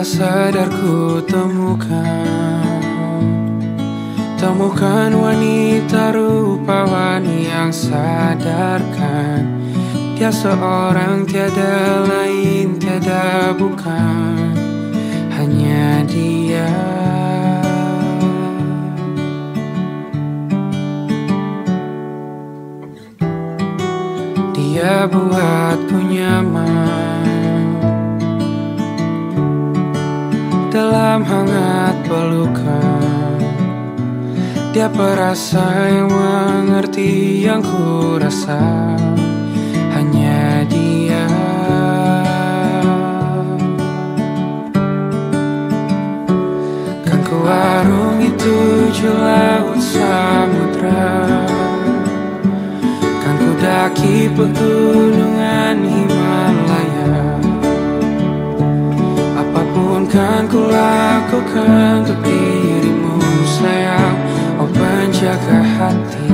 tak sadar ku temukan wanita rupawan yang sadarkan dia seorang, tiada lain, tiada bukan, hanya dia. Dia buatku nyaman dalam hangat pelukan. Dia perasa yang mengerti yang ku rasa, hanya dia. Kan ku warungi tujuh laut samudra, kan ku daki pegunungan Himalaya. Apapun kan ku lakukan untuk dirimu sayang, oh penjaga hati.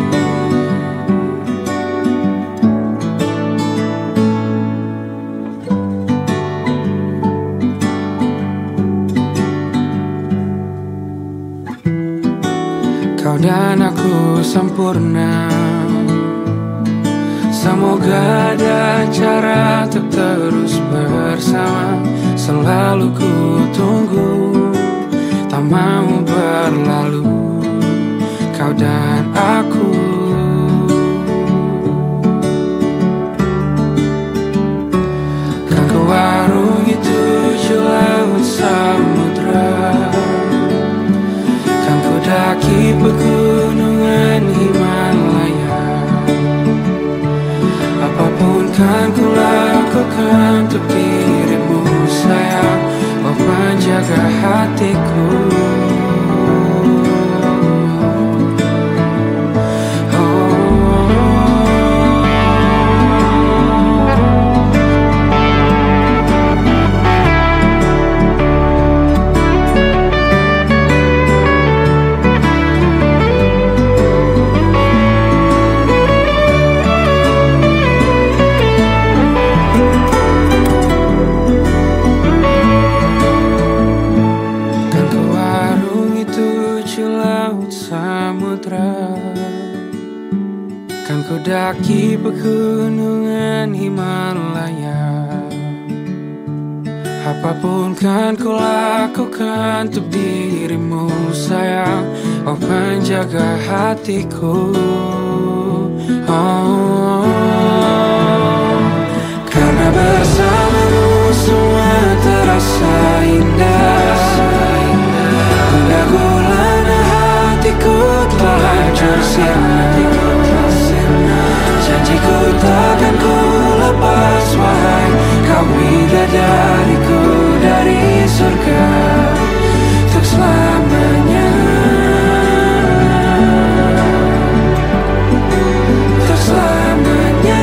Kau dan aku sempurna, semoga ada cara untuk terus bersama. Selalu ku tunggu, tak mau berlalu, kau dan aku. Kan ku warungi tujuh laut samudra, kan ku daki pegunungan Himalaya. Apapun kan ku lakukan untuk dirimu sayang, oh penjaga hatiku. Kan ku daki pegunungan Himalaya. Apapun kan ku lakukan untuk dirimu sayang, oh penjaga hatiku. Oh, karena bersamamu semua terasa indah. Gundah gulana hatiku telah hancur sirna. Janjiku takkan ku lepas wahai kau bidadariku dari surga untuk selamanya, untuk selamanya,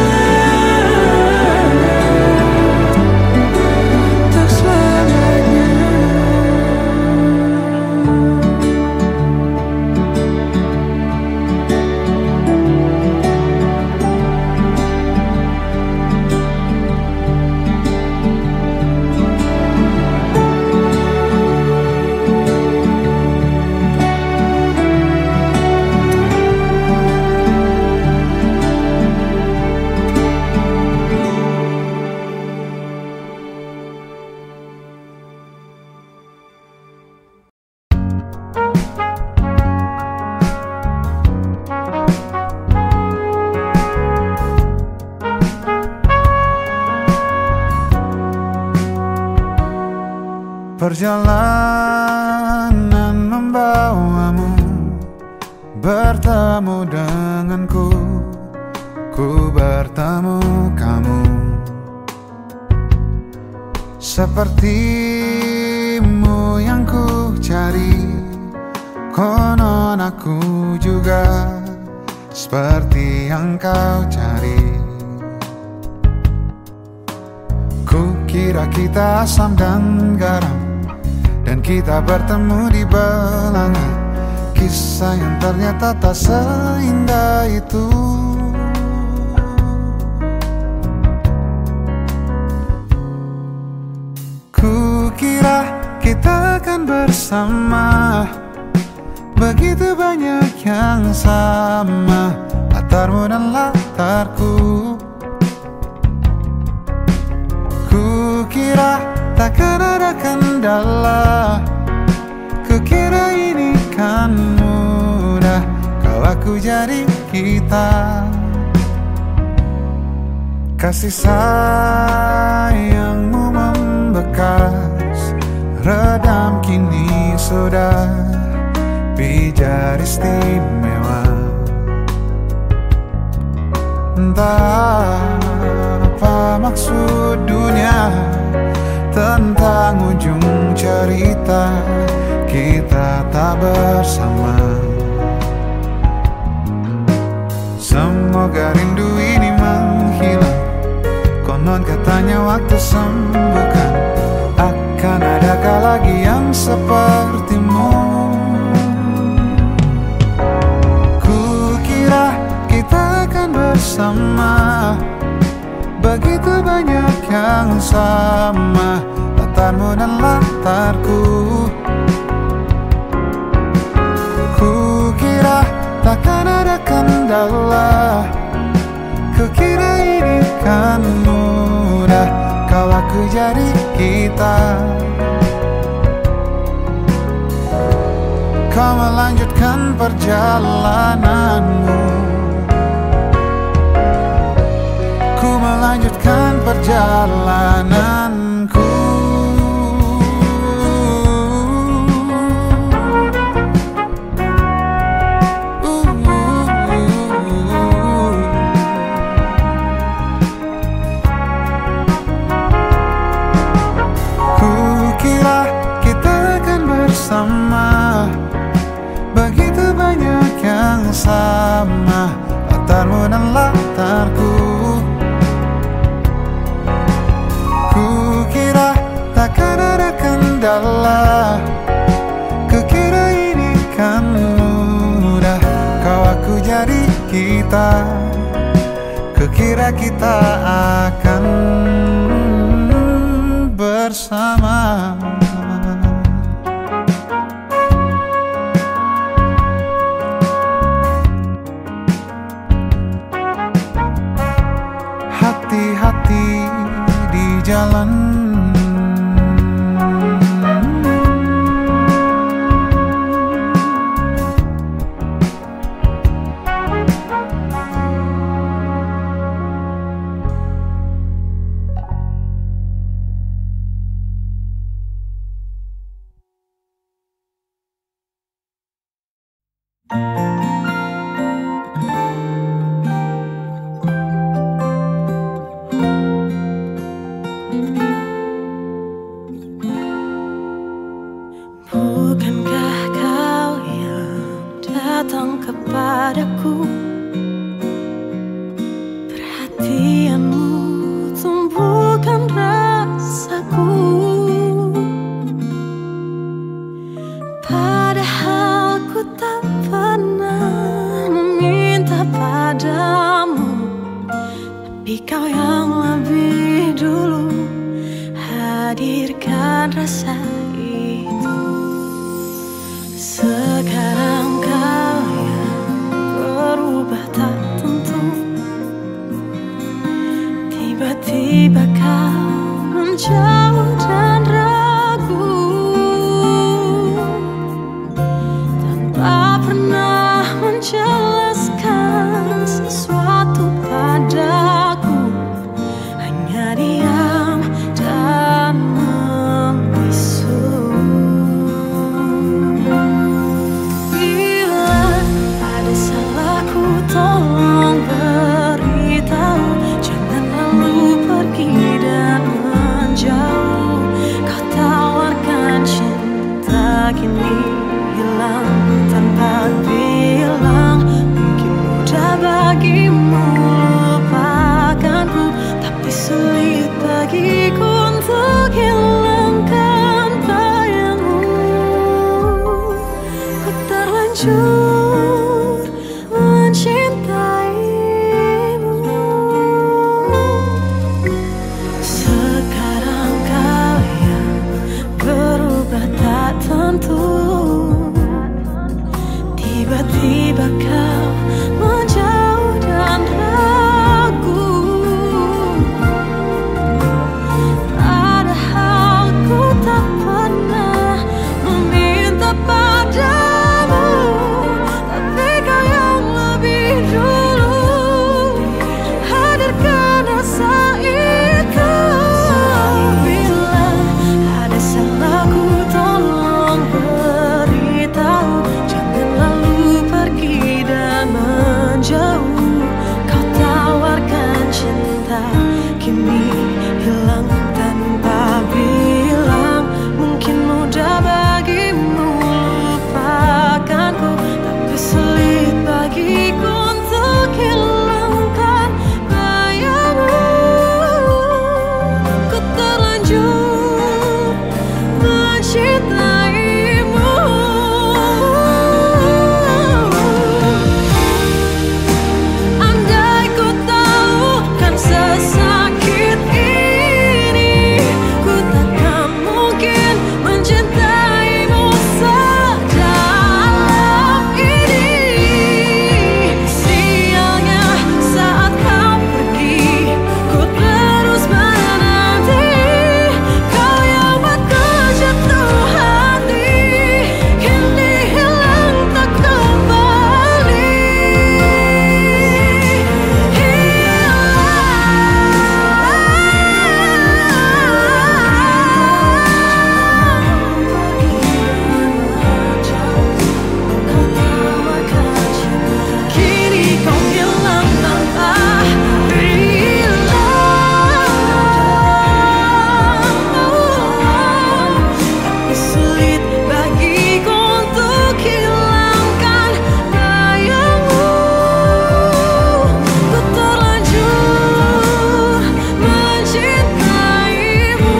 untuk selamanya. Perjalanan membawamu bertemu denganku, ku bertemu kamu. Sepertimu yang ku cari, konon aku juga seperti yang kau cari. Ku kira kita asam dan garam, dan kita bertemu di belanga. Kisah yang ternyata tak seindah itu. Ku kita akan bersama. Begitu banyak yang sama, latarmu dan latarku. Kukira takkan ada kendala, kukira ini kan mudah kalau aku jadi kita. Kasih sayangmu membekas, redam kini sudah pijar istimewa. Entah apa maksud dunia tentang ujung cerita kita tak bersama. Semoga rindu ini menghilang, konon katanya waktu sembuhkan. Akan adakah lagi yang sepertimu? Kukira kita akan bersama. Begitu banyak yang sama, latarmu dan latarku. Kukira takkan ada kendala, kukira ini kan mudah kalau aku jadi kita. Kau melanjutkan perjalananmu, ku melanjutkan perjalananku. Kukira kita akan bersama. Begitu banyak yang sama, latarmu dan latarku. Kukira takkan ada kendala, kukira ini kan mudah kau aku jadi kita. Kukira kita akan bersama. Hati-hati di jalan. Bukankah kau yang datang kepadaku? Perhatianmu tumbuhkan rasaku. Padahal ku tak pernah meminta padamu, tapi kau yang lebih dulu hadirkan rasa itu. Sekarang kau yang berubah tak tentu, tiba-tiba kau menjauh dan ragu, tanpa pernah menjelaskan sesuatu padaku, hanya diam dan membisu. Bila ada salahku tolong beritahu, jangan lalu pergi dan menjauh. Kau tawarkan cinta kini hilang tanpa bilang. Mungkin mudah bagimu lupakanku, tapi sulit bagiku untuk hilangkan bayangmu. Ku terlanjur mencintaimu. Sekarang kau yang berubah mencintaimu. Andai ku tahu kan sesakit ini, ku takkan mungkin mencintaimu sedalam ini. Sialnya saat kau pergi, ku terus menanti kau yang buatku jatuh hati, kini hilang tak kembali. Kini kau hilang tanpa bilang, tapi sulit bagiku untuk hilangkan bayangmu. Ku terlanjur mencintaimu.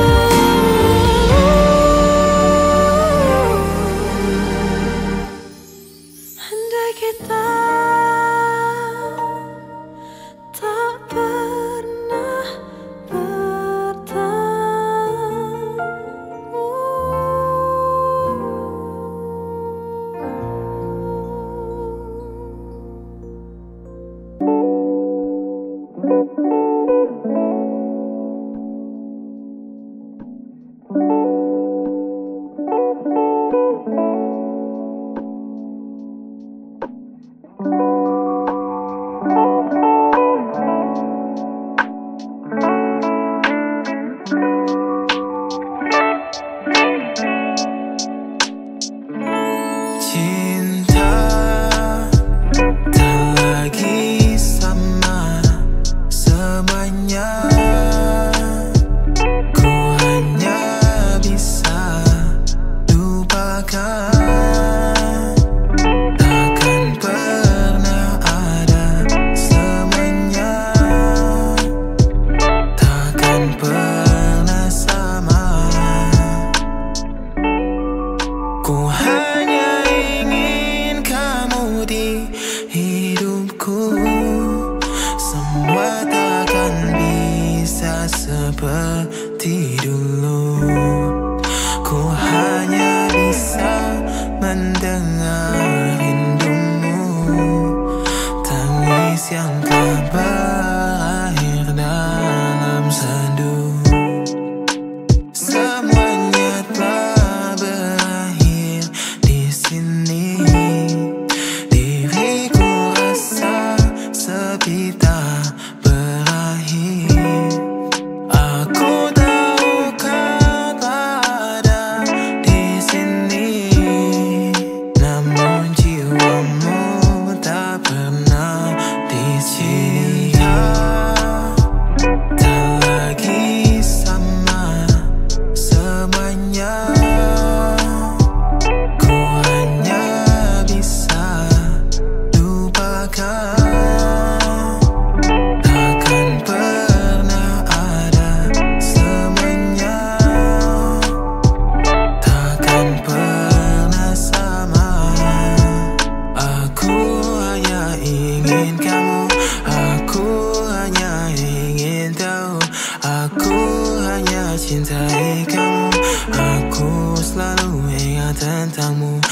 Andai kita tak pernah Cinta tak lagi sama semuanya. Ku hanya bisa lupakan. Takkan pernah ada semuanya. Takkan pernah sama. Ku hanya ingin kamu di hidupku. Semua takkan bisa seperti dulu. Ku hanya bisa mendengar rindumu, tangis yang telah berakhir dalam sendu. Semuanya telah berakhir di sini. Diriku rasa sepi tak berakhir. Aku tahu kau ada di sini, namun jiwamu tak pernah di sini. Tak lagi sama semuanya. Ku hanya bisa lupakan. Takkan pernah ada semuanya. Takkan pernah sama. Aku hanya ingin kamu. Aku hanya ingin tahu. Aku hanya cintai kamu. Aku selalu ingat tentangmu.